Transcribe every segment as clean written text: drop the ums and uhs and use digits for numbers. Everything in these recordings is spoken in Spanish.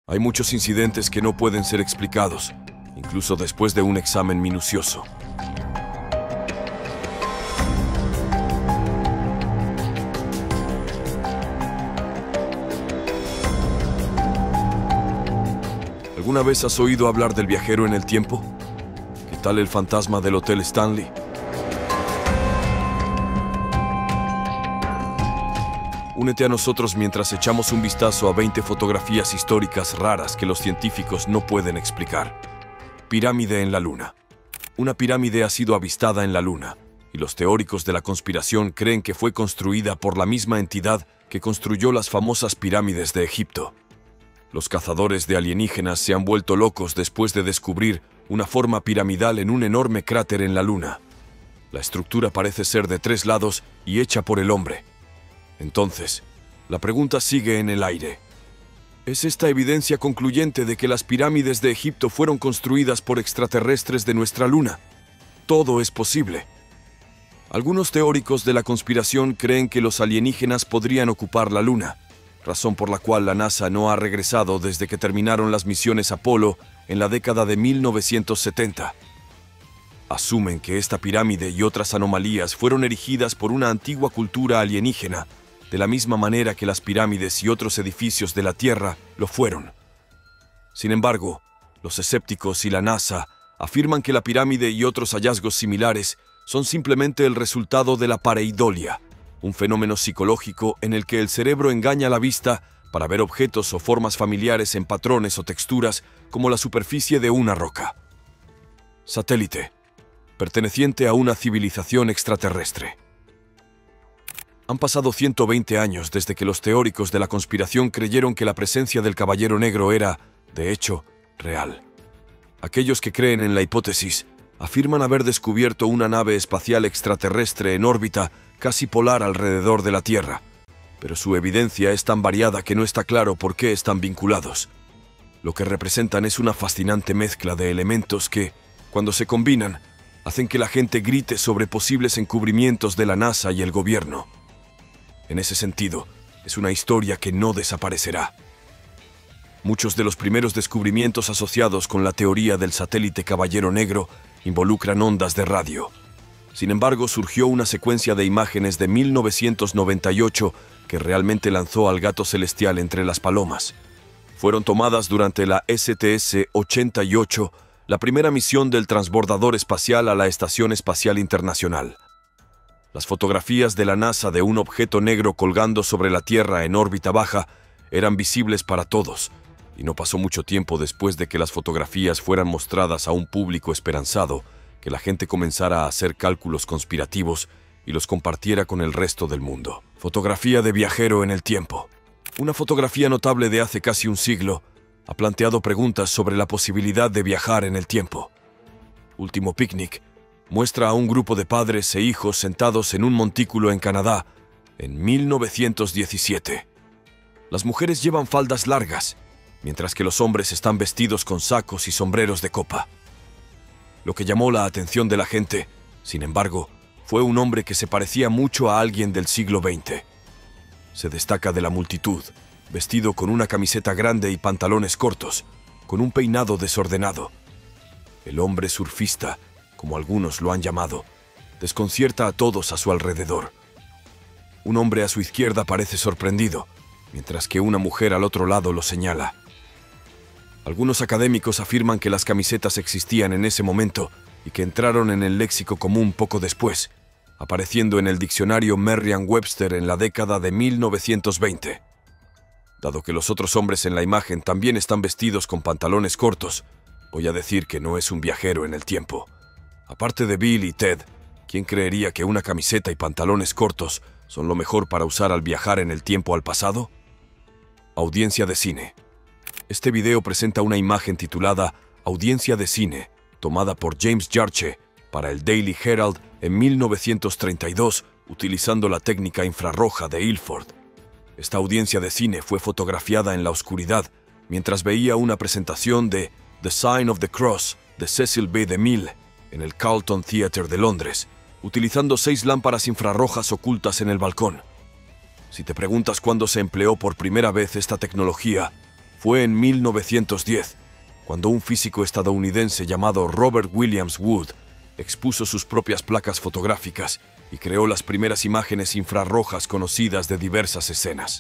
Hay muchos incidentes que no pueden ser explicados, incluso después de un examen minucioso. ¿Alguna vez has oído hablar del viajero en el tiempo? ¿Qué tal el fantasma del Hotel Stanley? Únete a nosotros mientras echamos un vistazo a 20 fotografías históricas raras que los científicos no pueden explicar. Pirámide en la Luna. Una pirámide ha sido avistada en la Luna, y los teóricos de la conspiración creen que fue construida por la misma entidad que construyó las famosas pirámides de Egipto. Los cazadores de alienígenas se han vuelto locos después de descubrir una forma piramidal en un enorme cráter en la Luna. La estructura parece ser de 3 lados y hecha por el hombre. Entonces, la pregunta sigue en el aire. ¿Es esta evidencia concluyente de que las pirámides de Egipto fueron construidas por extraterrestres de nuestra Luna? Todo es posible. Algunos teóricos de la conspiración creen que los alienígenas podrían ocupar la Luna, razón por la cual la NASA no ha regresado desde que terminaron las misiones Apolo en la década de 1970. Asumen que esta pirámide y otras anomalías fueron erigidas por una antigua cultura alienígena, de la misma manera que las pirámides y otros edificios de la Tierra lo fueron. Sin embargo, los escépticos y la NASA afirman que la pirámide y otros hallazgos similares son simplemente el resultado de la pareidolia, un fenómeno psicológico en el que el cerebro engaña la vista para ver objetos o formas familiares en patrones o texturas como la superficie de una roca. Satélite, perteneciente a una civilización extraterrestre. Han pasado 120 años desde que los teóricos de la conspiración creyeron que la presencia del Caballero Negro era, de hecho, real. Aquellos que creen en la hipótesis afirman haber descubierto una nave espacial extraterrestre en órbita casi polar alrededor de la Tierra, pero su evidencia es tan variada que no está claro por qué están vinculados. Lo que representan es una fascinante mezcla de elementos que, cuando se combinan, hacen que la gente grite sobre posibles encubrimientos de la NASA y el gobierno. En ese sentido, es una historia que no desaparecerá. Muchos de los primeros descubrimientos asociados con la teoría del satélite Caballero Negro involucran ondas de radio. Sin embargo, surgió una secuencia de imágenes de 1998 que realmente lanzó al gato celestial entre las palomas. Fueron tomadas durante la STS-88, la primera misión del transbordador espacial a la Estación Espacial Internacional. Las fotografías de la NASA de un objeto negro colgando sobre la Tierra en órbita baja eran visibles para todos, y no pasó mucho tiempo después de que las fotografías fueran mostradas a un público esperanzado que la gente comenzara a hacer cálculos conspirativos y los compartiera con el resto del mundo. Fotografía de viajero en el tiempo. Una fotografía notable de hace casi un siglo ha planteado preguntas sobre la posibilidad de viajar en el tiempo. Último Picnic muestra a un grupo de padres e hijos sentados en un montículo en Canadá en 1917. Las mujeres llevan faldas largas, mientras que los hombres están vestidos con sacos y sombreros de copa. Lo que llamó la atención de la gente, sin embargo, fue un hombre que se parecía mucho a alguien del siglo XX. Se destaca de la multitud, vestido con una camiseta grande y pantalones cortos, con un peinado desordenado. El hombre surfista, como algunos lo han llamado, desconcierta a todos a su alrededor. Un hombre a su izquierda parece sorprendido, mientras que una mujer al otro lado lo señala. Algunos académicos afirman que las camisetas existían en ese momento y que entraron en el léxico común poco después, apareciendo en el diccionario Merriam-Webster en la década de 1920. Dado que los otros hombres en la imagen también están vestidos con pantalones cortos, voy a decir que no es un viajero en el tiempo. Aparte de Bill y Ted, ¿quién creería que una camiseta y pantalones cortos son lo mejor para usar al viajar en el tiempo al pasado? Audiencia de cine. Este video presenta una imagen titulada Audiencia de cine, tomada por James Jarche para el Daily Herald en 1932, utilizando la técnica infrarroja de Ilford. Esta audiencia de cine fue fotografiada en la oscuridad mientras veía una presentación de The Sign of the Cross de Cecil B. DeMille en el Carlton Theatre de Londres, utilizando 6 lámparas infrarrojas ocultas en el balcón. Si te preguntas cuándo se empleó por primera vez esta tecnología, Fue en 1910, cuando un físico estadounidense llamado Robert Williams Wood expuso sus propias placas fotográficas y creó las primeras imágenes infrarrojas conocidas de diversas escenas.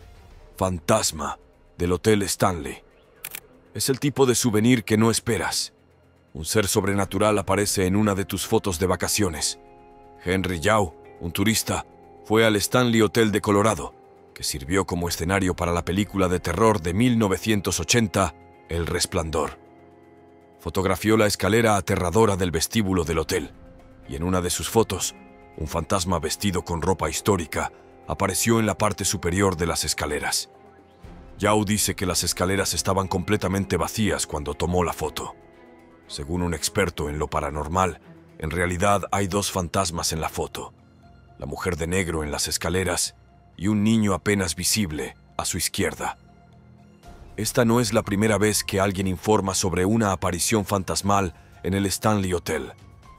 Fantasma del Hotel Stanley. Es el tipo de souvenir que no esperas. Un ser sobrenatural aparece en una de tus fotos de vacaciones. Henry Yao, un turista, fue al Stanley Hotel de Colorado, que sirvió como escenario para la película de terror de 1980, El Resplandor. Fotografió la escalera aterradora del vestíbulo del hotel, y en una de sus fotos, un fantasma vestido con ropa histórica apareció en la parte superior de las escaleras. Yao dice que las escaleras estaban completamente vacías cuando tomó la foto. Según un experto en lo paranormal, en realidad hay dos fantasmas en la foto: la mujer de negro en las escaleras y un niño apenas visible a su izquierda. Esta no es la primera vez que alguien informa sobre una aparición fantasmal en el Stanley Hotel.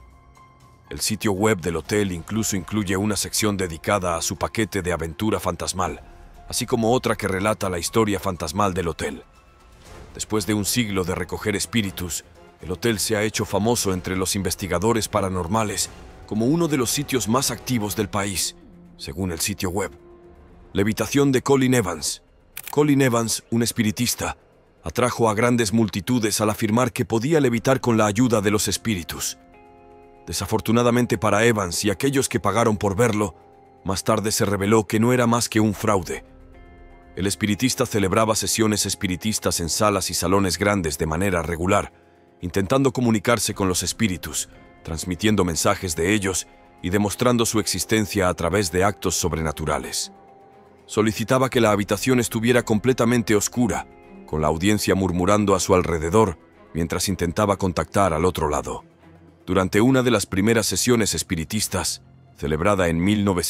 El sitio web del hotel incluso incluye una sección dedicada a su paquete de aventura fantasmal, así como otra que relata la historia fantasmal del hotel. Después de un siglo de recoger espíritus, el hotel se ha hecho famoso entre los investigadores paranormales como uno de los sitios más activos del país, según el sitio web. Levitación de Colin Evans. Colin Evans, un espiritista, atrajo a grandes multitudes al afirmar que podía levitar con la ayuda de los espíritus. Desafortunadamente para Evans y aquellos que pagaron por verlo, más tarde se reveló que no era más que un fraude. El espiritista celebraba sesiones espiritistas en salas y salones grandes de manera regular, intentando comunicarse con los espíritus, transmitiendo mensajes de ellos y demostrando su existencia a través de actos sobrenaturales. Solicitaba que la habitación estuviera completamente oscura, con la audiencia murmurando a su alrededor mientras intentaba contactar al otro lado. Durante una de las primeras sesiones espiritistas, celebrada en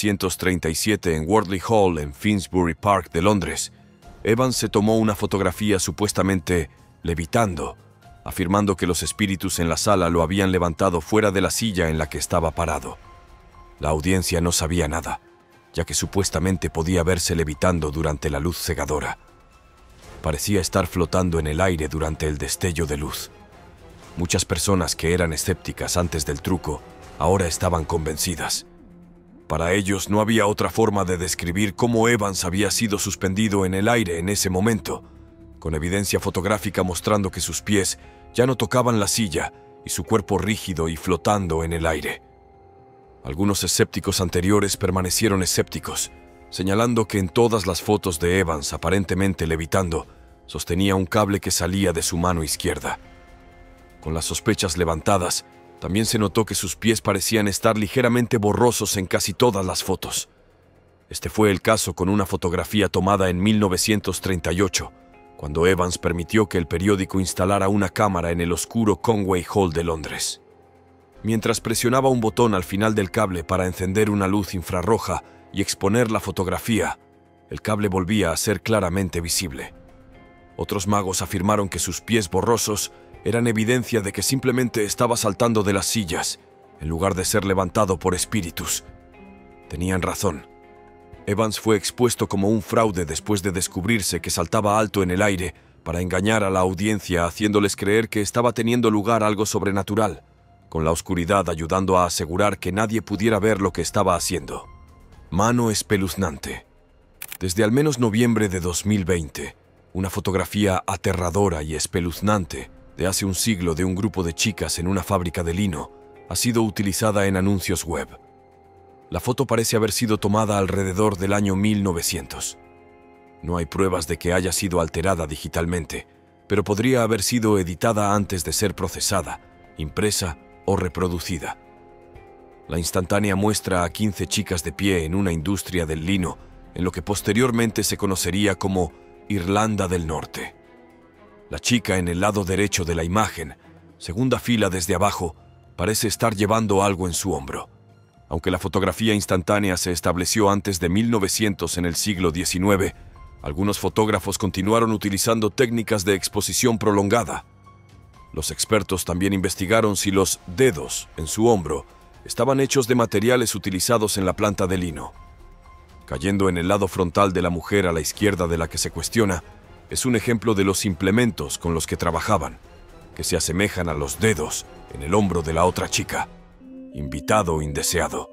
1937 en Wortley Hall en Finsbury Park de Londres, Evans se tomó una fotografía supuestamente levitando, afirmando que los espíritus en la sala lo habían levantado fuera de la silla en la que estaba parado. La audiencia no sabía nada, ya que supuestamente podía verse levitando durante la luz cegadora. Parecía estar flotando en el aire durante el destello de luz. Muchas personas que eran escépticas antes del truco ahora estaban convencidas. Para ellos no había otra forma de describir cómo Evans había sido suspendido en el aire en ese momento, con evidencia fotográfica mostrando que sus pies ya no tocaban la silla y su cuerpo rígido y flotando en el aire. Algunos escépticos anteriores permanecieron escépticos, señalando que en todas las fotos de Evans aparentemente levitando, sostenía un cable que salía de su mano izquierda. Con las sospechas levantadas, también se notó que sus pies parecían estar ligeramente borrosos en casi todas las fotos. Este fue el caso con una fotografía tomada en 1938, cuando Evans permitió que el periódico instalara una cámara en el oscuro Conway Hall de Londres. Mientras presionaba un botón al final del cable para encender una luz infrarroja y exponer la fotografía, el cable volvía a ser claramente visible. Otros magos afirmaron que sus pies borrosos eran evidencia de que simplemente estaba saltando de las sillas, en lugar de ser levantado por espíritus. Tenían razón. Evans fue expuesto como un fraude después de descubrirse que saltaba alto en el aire para engañar a la audiencia, haciéndoles creer que estaba teniendo lugar algo sobrenatural, con la oscuridad ayudando a asegurar que nadie pudiera ver lo que estaba haciendo. Mano espeluznante. Desde al menos noviembre de 2020, una fotografía aterradora y espeluznante de hace un siglo de un grupo de chicas en una fábrica de lino ha sido utilizada en anuncios web. La foto parece haber sido tomada alrededor del año 1900. No hay pruebas de que haya sido alterada digitalmente, pero podría haber sido editada antes de ser procesada, impresa o reproducida. La instantánea muestra a 15 chicas de pie en una industria del lino, en lo que posteriormente se conocería como Irlanda del Norte. La chica en el lado derecho de la imagen, segunda fila desde abajo, parece estar llevando algo en su hombro. Aunque la fotografía instantánea se estableció antes de 1900 en el siglo XIX, algunos fotógrafos continuaron utilizando técnicas de exposición prolongada. Los expertos también investigaron si los dedos en su hombro estaban hechos de materiales utilizados en la planta de lino. Cayendo en el lado frontal de la mujer a la izquierda de la que se cuestiona, Es un ejemplo de los implementos con los que trabajaban, que se asemejan a los dedos en el hombro de la otra chica. Invitado indeseado.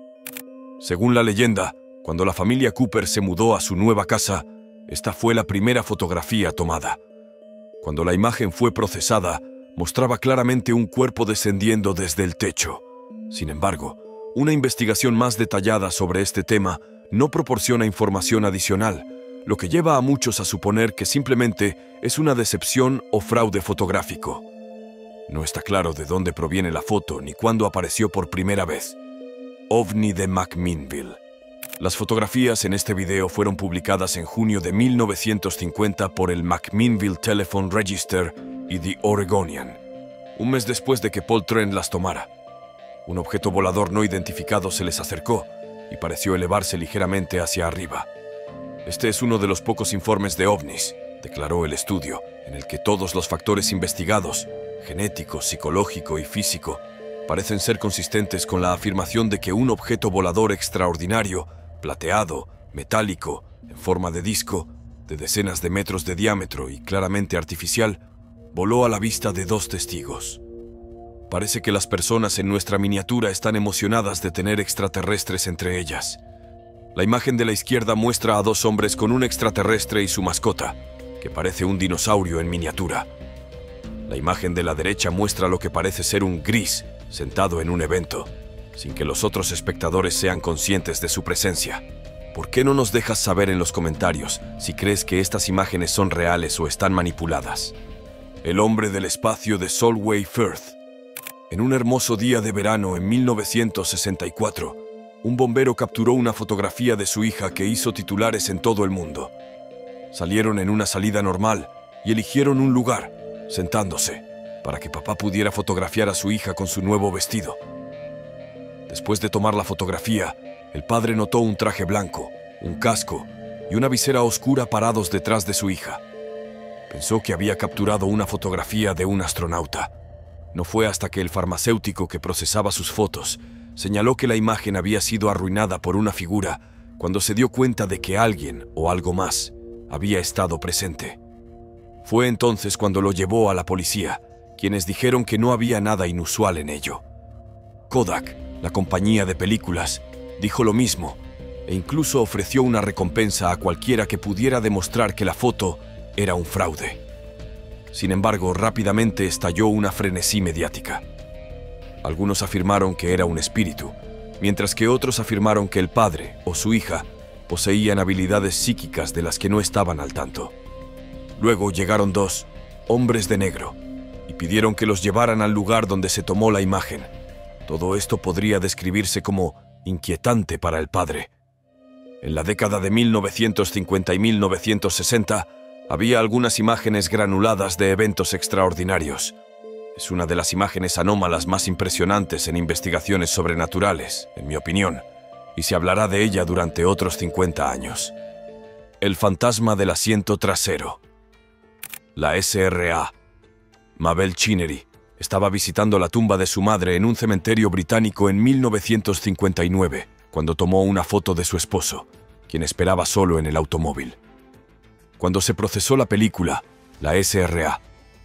Según la leyenda, cuando la familia Cooper se mudó a su nueva casa, esta fue la primera fotografía tomada. Cuando la imagen fue procesada, mostraba claramente un cuerpo descendiendo desde el techo. Sin embargo, una investigación más detallada sobre este tema no proporciona información adicional, lo que lleva a muchos a suponer que simplemente es una decepción o fraude fotográfico. No está claro de dónde proviene la foto ni cuándo apareció por primera vez. OVNI de McMinnville. Las fotografías en este video fueron publicadas en junio de 1950 por el McMinnville Telephone Register y The Oregonian, un mes después de que Paul Trent las tomara. Un objeto volador no identificado se les acercó y pareció elevarse ligeramente hacia arriba. Este es uno de los pocos informes de ovnis, declaró el estudio, en el que todos los factores investigados, genético, psicológico y físico, parecen ser consistentes con la afirmación de que un objeto volador extraordinario, plateado, metálico, en forma de disco, de decenas de metros de diámetro y claramente artificial, voló a la vista de 2 testigos. Parece que las personas en nuestra miniatura están emocionadas de tener extraterrestres entre ellas. La imagen de la izquierda muestra a 2 hombres con un extraterrestre y su mascota, que parece un dinosaurio en miniatura. La imagen de la derecha muestra lo que parece ser un gris sentado en un evento, sin que los otros espectadores sean conscientes de su presencia. ¿Por qué no nos dejas saber en los comentarios si crees que estas imágenes son reales o están manipuladas? El hombre del espacio de Solway Firth. En un hermoso día de verano en 1964, un bombero capturó una fotografía de su hija que hizo titulares en todo el mundo. Salieron en una salida normal y eligieron un lugar, sentándose, para que papá pudiera fotografiar a su hija con su nuevo vestido. Después de tomar la fotografía, el padre notó un traje blanco, un casco y una visera oscura parados detrás de su hija. Pensó que había capturado una fotografía de un astronauta. No fue hasta que el farmacéutico que procesaba sus fotos señaló que la imagen había sido arruinada por una figura cuando se dio cuenta de que alguien o algo más había estado presente. Fue entonces cuando lo llevó a la policía, quienes dijeron que no había nada inusual en ello. Kodak, la compañía de películas, dijo lo mismo e incluso ofreció una recompensa a cualquiera que pudiera demostrar que la foto era un fraude. Sin embargo, rápidamente estalló una frenesí mediática. Algunos afirmaron que era un espíritu, mientras que otros afirmaron que el padre o su hija poseían habilidades psíquicas de las que no estaban al tanto. Luego llegaron 2 hombres de negro y pidieron que los llevaran al lugar donde se tomó la imagen. Todo esto podría describirse como inquietante para el padre. En la década de 1950 y 1960, había algunas imágenes granuladas de eventos extraordinarios. Es una de las imágenes anómalas más impresionantes en investigaciones sobrenaturales, en mi opinión, y se hablará de ella durante otros 50 años. El fantasma del asiento trasero. La SRA. Mabel Chinery estaba visitando la tumba de su madre en un cementerio británico en 1959, cuando tomó una foto de su esposo, quien esperaba solo en el automóvil. Cuando se procesó la película, la SRA,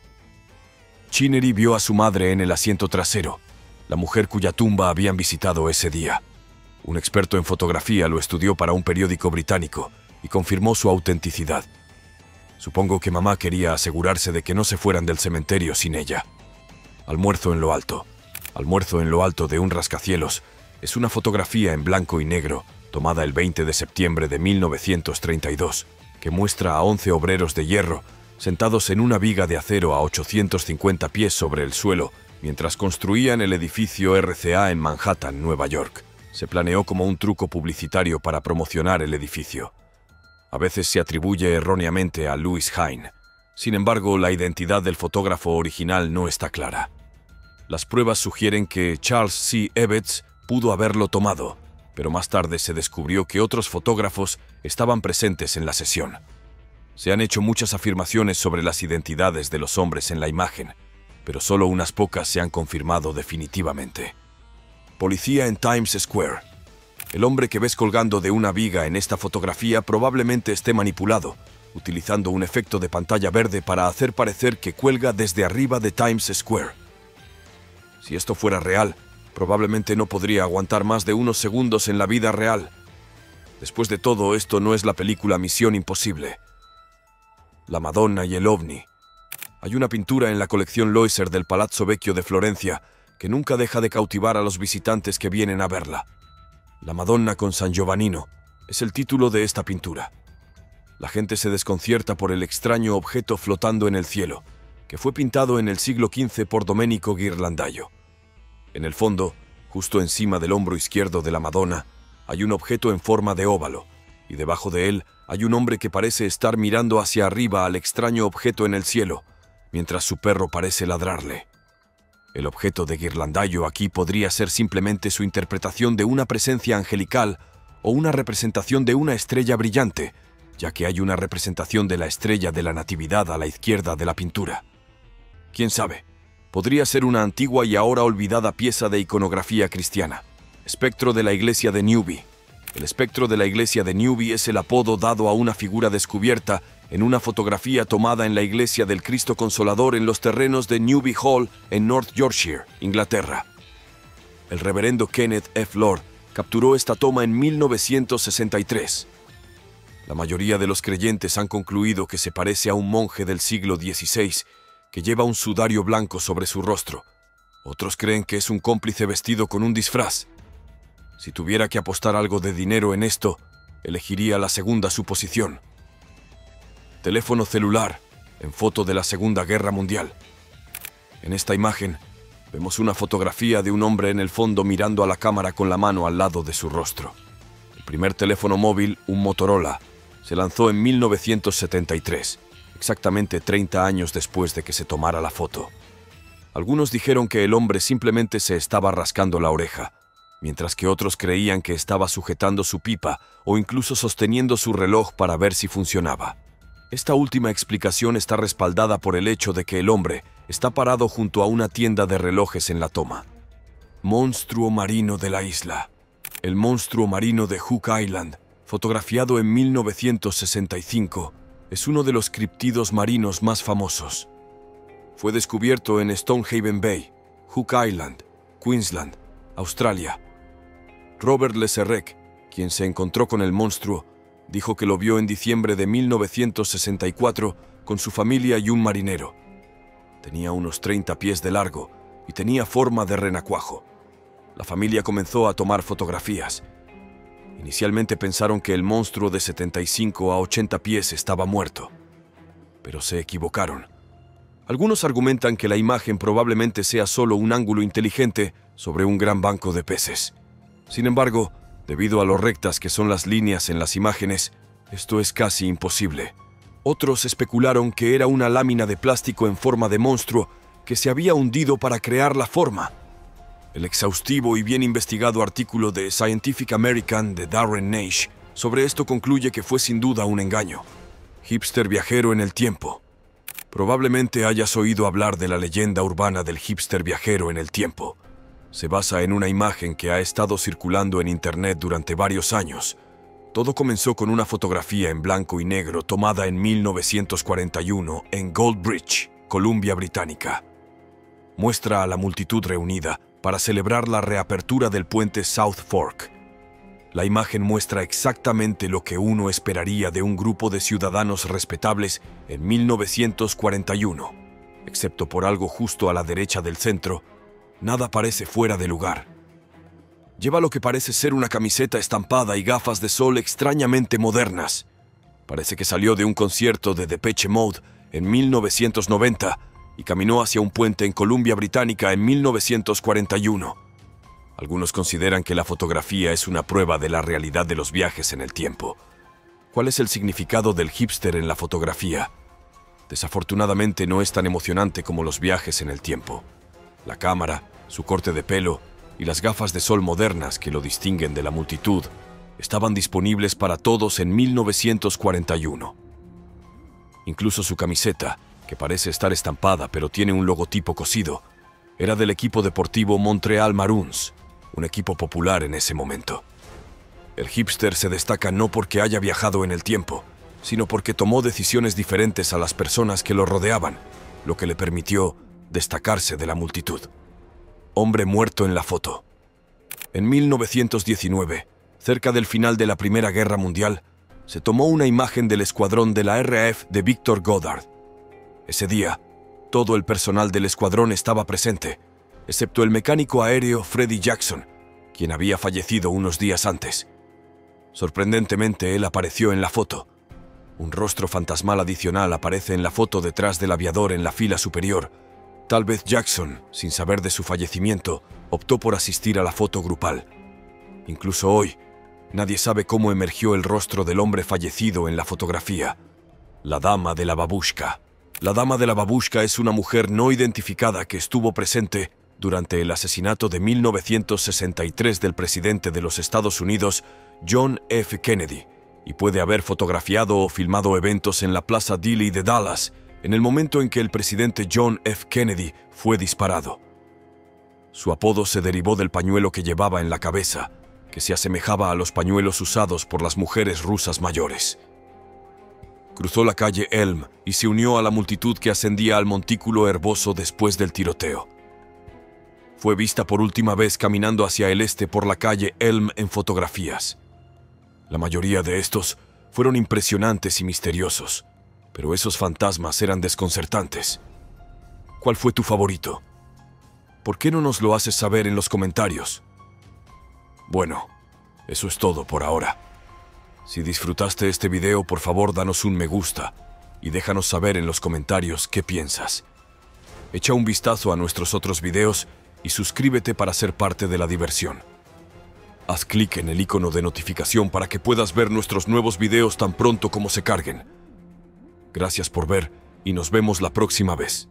Chinery vio a su madre en el asiento trasero, la mujer cuya tumba habían visitado ese día. Un experto en fotografía lo estudió para un periódico británico y confirmó su autenticidad. Supongo que mamá quería asegurarse de que no se fueran del cementerio sin ella. Almuerzo en lo alto. Almuerzo en lo alto de un rascacielos es una fotografía en blanco y negro tomada el 20 de septiembre de 1932, que muestra a 11 obreros de hierro sentados en una viga de acero a 850 pies sobre el suelo mientras construían el edificio RCA en Manhattan, Nueva York. Se planeó como un truco publicitario para promocionar el edificio. A veces se atribuye erróneamente a Louis Hine. Sin embargo, la identidad del fotógrafo original no está clara. Las pruebas sugieren que Charles C. Evetts pudo haberlo tomado, pero más tarde se descubrió que otros fotógrafos estaban presentes en la sesión. Se han hecho muchas afirmaciones sobre las identidades de los hombres en la imagen, pero solo unas pocas se han confirmado definitivamente. Policía en Times Square. El hombre que ves colgando de una viga en esta fotografía probablemente esté manipulado, utilizando un efecto de pantalla verde para hacer parecer que cuelga desde arriba de Times Square. Si esto fuera real, probablemente no podría aguantar más de unos segundos en la vida real. Después de todo, esto no es la película Misión Imposible. La Madonna y el OVNI. Hay una pintura en la colección Loiser del Palazzo Vecchio de Florencia que nunca deja de cautivar a los visitantes que vienen a verla. La Madonna con San Giovannino es el título de esta pintura. La gente se desconcierta por el extraño objeto flotando en el cielo, que fue pintado en el siglo XV por Domenico Ghirlandaio. En el fondo, justo encima del hombro izquierdo de la Madonna, hay un objeto en forma de óvalo, y debajo de él hay un hombre que parece estar mirando hacia arriba al extraño objeto en el cielo, mientras su perro parece ladrarle. El objeto de Ghirlandaio aquí podría ser simplemente su interpretación de una presencia angelical o una representación de una estrella brillante, ya que hay una representación de la estrella de la Natividad a la izquierda de la pintura. ¿Quién sabe? Podría ser una antigua y ahora olvidada pieza de iconografía cristiana. Espectro de la iglesia de Newby. El espectro de la iglesia de Newby es el apodo dado a una figura descubierta en una fotografía tomada en la iglesia del Cristo Consolador en los terrenos de Newby Hall en North Yorkshire, Inglaterra. El reverendo Kenneth F. Lord capturó esta toma en 1963. La mayoría de los creyentes han concluido que se parece a un monje del siglo XVI que lleva un sudario blanco sobre su rostro. Otros creen que es un cómplice vestido con un disfraz. Si tuviera que apostar algo de dinero en esto, elegiría la segunda suposición. Teléfono celular, en foto de la Segunda Guerra Mundial. En esta imagen, vemos una fotografía de un hombre en el fondo mirando a la cámara con la mano al lado de su rostro. El primer teléfono móvil, un Motorola, se lanzó en 1973, exactamente 30 años después de que se tomara la foto. Algunos dijeron que el hombre simplemente se estaba rascando la oreja, mientras que otros creían que estaba sujetando su pipa o incluso sosteniendo su reloj para ver si funcionaba. Esta última explicación está respaldada por el hecho de que el hombre está parado junto a una tienda de relojes en la toma. Monstruo marino de la isla. El monstruo marino de Hook Island, fotografiado en 1965, es uno de los criptidos marinos más famosos. Fue descubierto en Stonehaven Bay, Hook Island, Queensland, Australia. Robert Le Serrec, quien se encontró con el monstruo, dijo que lo vio en diciembre de 1964 con su familia y un marinero. Tenía unos 30 pies de largo y tenía forma de renacuajo. La familia comenzó a tomar fotografías. Inicialmente pensaron que el monstruo de 75 a 80 pies estaba muerto, pero se equivocaron. Algunos argumentan que la imagen probablemente sea solo un ángulo inteligente sobre un gran banco de peces. Sin embargo, debido a lo rectas que son las líneas en las imágenes, esto es casi imposible. Otros especularon que era una lámina de plástico en forma de monstruo que se había hundido para crear la forma. El exhaustivo y bien investigado artículo de Scientific American de Darren Naish sobre esto concluye que fue sin duda un engaño. Hipster viajero en el tiempo. Probablemente hayas oído hablar de la leyenda urbana del hipster viajero en el tiempo. Se basa en una imagen que ha estado circulando en Internet durante varios años. Todo comenzó con una fotografía en blanco y negro tomada en 1941 en Goldbridge, Columbia Británica. Muestra a la multitud reunida para celebrar la reapertura del puente South Fork. La imagen muestra exactamente lo que uno esperaría de un grupo de ciudadanos respetables en 1941. Excepto por algo justo a la derecha del centro, nada parece fuera de lugar. Lleva lo que parece ser una camiseta estampada y gafas de sol extrañamente modernas. Parece que salió de un concierto de Depeche Mode en 1990 y caminó hacia un puente en Columbia Británica en 1941. Algunos consideran que la fotografía es una prueba de la realidad de los viajes en el tiempo. ¿Cuál es el significado del hipster en la fotografía? Desafortunadamente no es tan emocionante como los viajes en el tiempo. La cámara, su corte de pelo y las gafas de sol modernas que lo distinguen de la multitud estaban disponibles para todos en 1941. Incluso su camiseta, que parece estar estampada pero tiene un logotipo cosido, era del equipo deportivo Montreal Maroons, un equipo popular en ese momento. El hipster se destaca no porque haya viajado en el tiempo, sino porque tomó decisiones diferentes a las personas que lo rodeaban, lo que le permitió destacarse de la multitud. Hombre muerto en la foto. En 1919, cerca del final de la Primera Guerra Mundial, se tomó una imagen del escuadrón de la RAF de Victor Goddard. Ese día, todo el personal del escuadrón estaba presente, excepto el mecánico aéreo Freddie Jackson, quien había fallecido unos días antes. Sorprendentemente, él apareció en la foto. Un rostro fantasmal adicional aparece en la foto detrás del aviador en la fila superior. Tal vez Jackson, sin saber de su fallecimiento, optó por asistir a la foto grupal. Incluso hoy, nadie sabe cómo emergió el rostro del hombre fallecido en la fotografía. La dama de la babushka. La dama de la babushka es una mujer no identificada que estuvo presente durante el asesinato de 1963 del presidente de los Estados Unidos, John F. Kennedy, y puede haber fotografiado o filmado eventos en la Plaza Dealey de Dallas en el momento en que el presidente John F. Kennedy fue disparado. Su apodo se derivó del pañuelo que llevaba en la cabeza, que se asemejaba a los pañuelos usados por las mujeres rusas mayores. Cruzó la calle Elm y se unió a la multitud que ascendía al montículo herboso después del tiroteo. Fue vista por última vez caminando hacia el este por la calle Elm en fotografías. La mayoría de estos fueron impresionantes y misteriosos, pero esos fantasmas eran desconcertantes. ¿Cuál fue tu favorito? ¿Por qué no nos lo haces saber en los comentarios? Bueno, eso es todo por ahora. Si disfrutaste este video, por favor danos un me gusta y déjanos saber en los comentarios qué piensas. Echa un vistazo a nuestros otros videos y suscríbete para ser parte de la diversión. Haz clic en el icono de notificación para que puedas ver nuestros nuevos videos tan pronto como se carguen. Gracias por ver y nos vemos la próxima vez.